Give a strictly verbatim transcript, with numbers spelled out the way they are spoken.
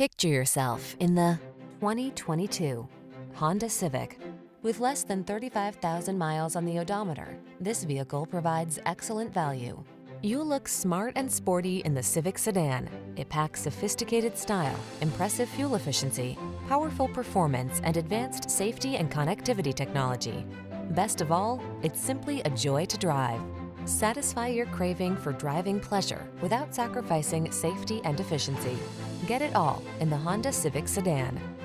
Picture yourself in the twenty twenty-two Honda Civic. With less than thirty-five thousand miles on the odometer, this vehicle provides excellent value. You look smart and sporty in the Civic Sedan. It packs sophisticated style, impressive fuel efficiency, powerful performance, and advanced safety and connectivity technology. Best of all, it's simply a joy to drive. Satisfy your craving for driving pleasure without sacrificing safety and efficiency. Get it all in the Honda Civic Sedan.